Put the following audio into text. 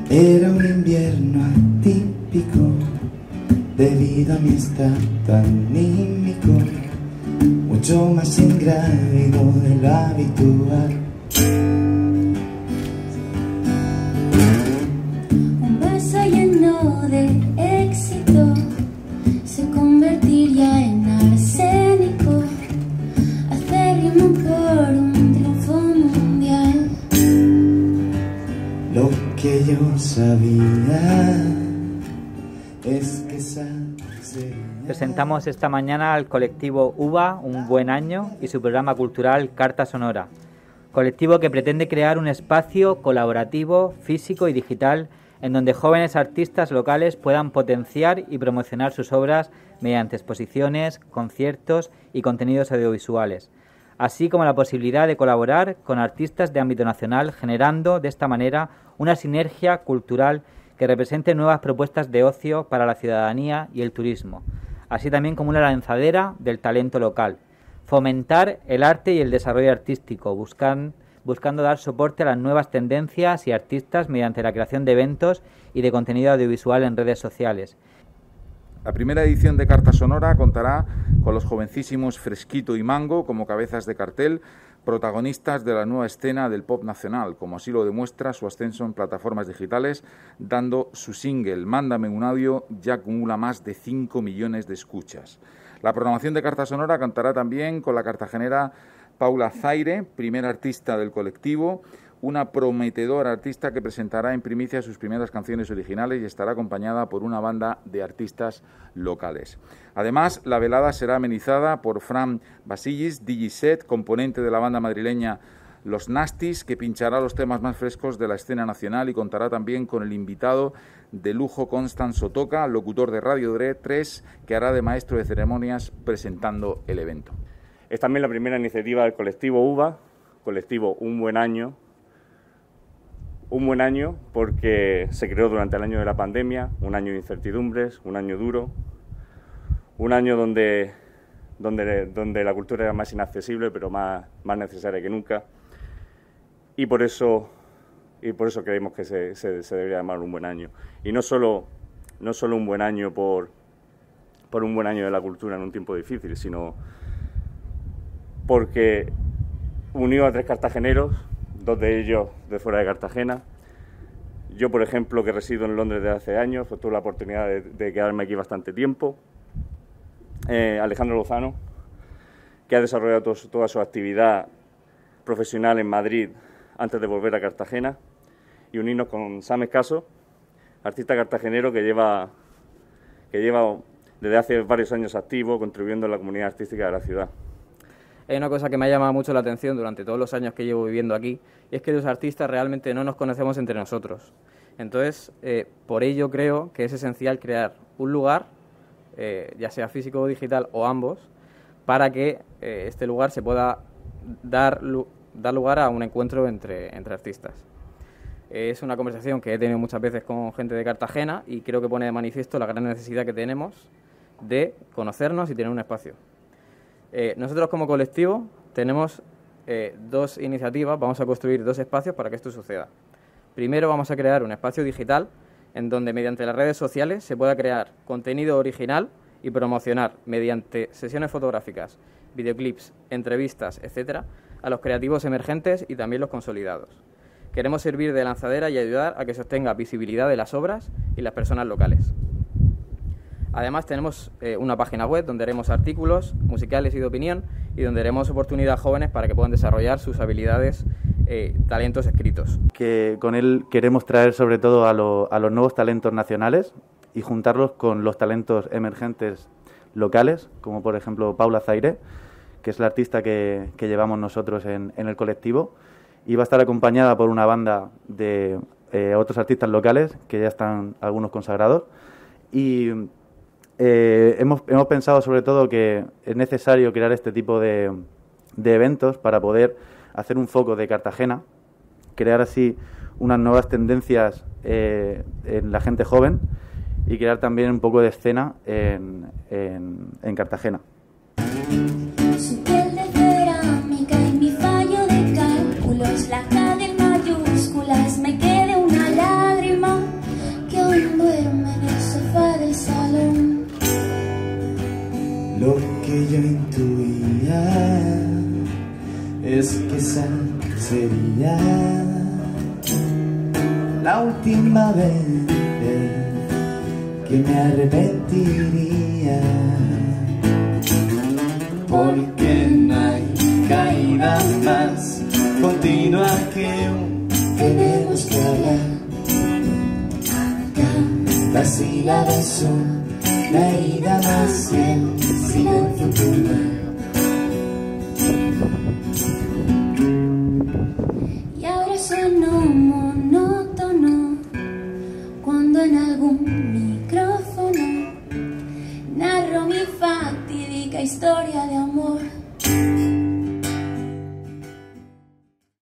Era un invierno atípico, debido a mi estado anímico, mucho más ingrávido de lo habitual. Un beso lleno de éxito se convertiría en arsénico, acérrimo por un triunfo mundial. Lo que yo sabía es que Presentamos esta mañana al colectivo UBA, Un Buen Año, y su programa cultural Carta Sonora. Colectivo que pretende crear un espacio colaborativo, físico y digital en donde jóvenes artistas locales puedan potenciar y promocionar sus obras mediante exposiciones, conciertos y contenidos audiovisuales, así como la posibilidad de colaborar con artistas de ámbito nacional, generando de esta manera una sinergia cultural que represente nuevas propuestas de ocio para la ciudadanía y el turismo, así también como una lanzadera del talento local. Fomentar el arte y el desarrollo artístico, buscando dar soporte a las nuevas tendencias y artistas mediante la creación de eventos y de contenido audiovisual en redes sociales. La primera edición de Carta Sonora contará con los jovencísimos Fresquito y Mango como cabezas de cartel, protagonistas de la nueva escena del pop nacional, como así lo demuestra su ascenso en plataformas digitales, dando su single Mándame un audio, ya acumula más de 5 millones de escuchas. La programación de Carta Sonora contará también con la cartagenera Paula Zaire, primera artista del colectivo, una prometedora artista que presentará en primicia sus primeras canciones originales y estará acompañada por una banda de artistas locales. Además, la velada será amenizada por Fran Basillis, DJ-set, componente de la banda madrileña Los Nastis, que pinchará los temas más frescos de la escena nacional y contará también con el invitado de lujo Constanzo Toca, locutor de Radio Dre 3, que hará de maestro de ceremonias presentando el evento. Es también la primera iniciativa del colectivo UBA, colectivo Un Buen Año. Un buen año porque se creó durante el año de la pandemia, un año de incertidumbres, un año duro, un año donde la cultura era más inaccesible pero más necesaria que nunca, y por eso creemos que se debería llamar un buen año. Y no solo un buen año por un buen año de la cultura en un tiempo difícil, sino porque unió a 3 cartageneros, 2 de ellos de fuera de Cartagena. Yo, por ejemplo, que resido en Londres desde hace años, pues tuve la oportunidad de quedarme aquí bastante tiempo. Alejandro Lozano, que ha desarrollado toda su actividad profesional en Madrid antes de volver a Cartagena. Y unirnos con Sam Escaso, artista cartagenero que lleva desde hace varios años activo, contribuyendo a la comunidad artística de la ciudad. Hay una cosa que me ha llamado mucho la atención durante todos los años que llevo viviendo aquí, y es que los artistas realmente no nos conocemos entre nosotros. Entonces, por ello creo que es esencial crear un lugar, ya sea físico o digital o ambos, para que este lugar se pueda dar lugar a un encuentro entre artistas. Es una conversación que he tenido muchas veces con gente de Cartagena y creo que pone de manifiesto la gran necesidad que tenemos de conocernos y tener un espacio. Nosotros como colectivo tenemos 2 iniciativas, vamos a construir 2 espacios para que esto suceda. Primero vamos a crear un espacio digital en donde mediante las redes sociales se pueda crear contenido original y promocionar mediante sesiones fotográficas, videoclips, entrevistas, etcétera, a los creativos emergentes y también los consolidados. Queremos servir de lanzadera y ayudar a que se obtenga visibilidad de las obras y las personas locales. Además tenemos una página web donde haremos artículos musicales y de opinión y donde daremos oportunidad a jóvenes para que puedan desarrollar sus habilidades, talentos escritos. Que con él queremos traer sobre todo a los nuevos talentos nacionales y juntarlos con los talentos emergentes locales, como por ejemplo Paula Zaire, que es la artista que llevamos nosotros en el colectivo, y va a estar acompañada por una banda de otros artistas locales que ya están algunos consagrados. Y hemos pensado sobre todo que es necesario crear este tipo de eventos para poder hacer un foco de Cartagena, crear así unas nuevas tendencias en la gente joven y crear también un poco de escena en Cartagena. Su piel de cerámica y mi fallo de cálculos, la K de mayúsculas, me quede una lágrima. sería la última vez que me arrepentiría, porque no hay caída más continua que tenemos que hablar. Cada sílaba es una herida más y el silencio pura. Y ahora sueno monótono cuando en algún micrófono narro mi fatídica historia de amor.